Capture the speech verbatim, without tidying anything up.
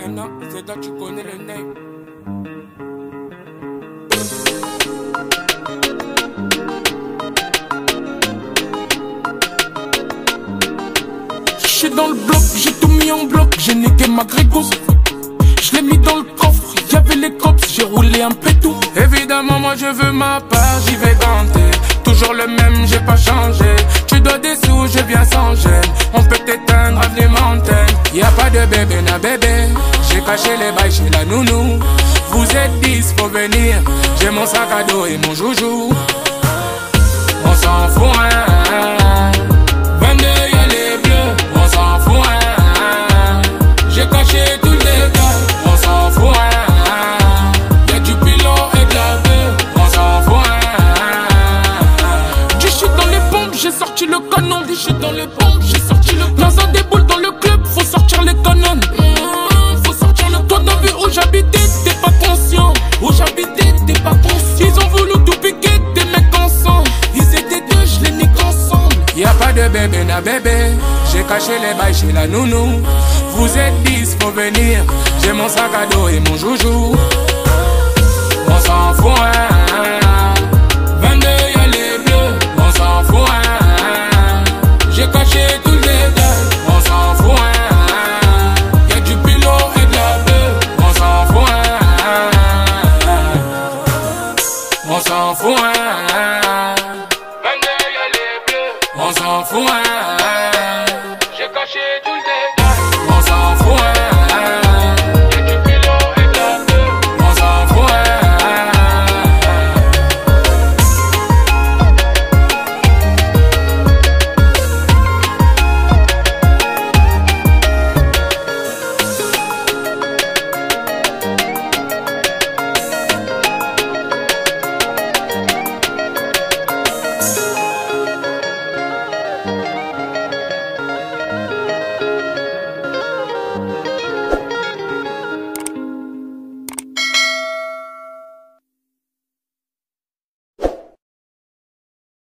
Montana, c'est là tu connais le name. J'suis dans le bloc, j'ai tout mis en bloc, j'ai niqué ma grégos. Je l'ai mis dans le coffre, y'avait les cops, j'ai roulé un pétou. Évidemment moi je veux ma part, j'y vais tenter. Toujours le même, j'ai pas changé. Tu dois des sous, je viens sans gêne. On peut t'éteindre avenue Montaigne. Y'a pas de bébé na bébé. J'ai caché les bails chez la nounou. Vous êtes dix, faut venir. J'ai mon sac à dos et mon joujou. On s'en fout hein. vingt-deux y'a les bleus. On s'en fout hein. J'ai caché tout le détail. On s'en fout hein. Y'a du pilon et de la bœuf. On s'en fout hein. Du shit dans les pompes, j'ai sorti le canon. Du shit dans les pompes, j'ai sorti le canon. Dans un déboule dans le club, faut sortir les canons. Mmh, faut sortir le. Toi t'as vu où j'habitais, t'es pas conscient. Où j'habitais, t'es pas conscient. Ils ont voulu tout piquer, des mecs ensemble. Ils étaient deux, je les nique ensemble. Y'a pas de bébé na bébé. J'ai caché les bails chez la nounou. Vous êtes dix, faut venir. J'ai mon sac à dos et mon joujou. On s'en fout hein.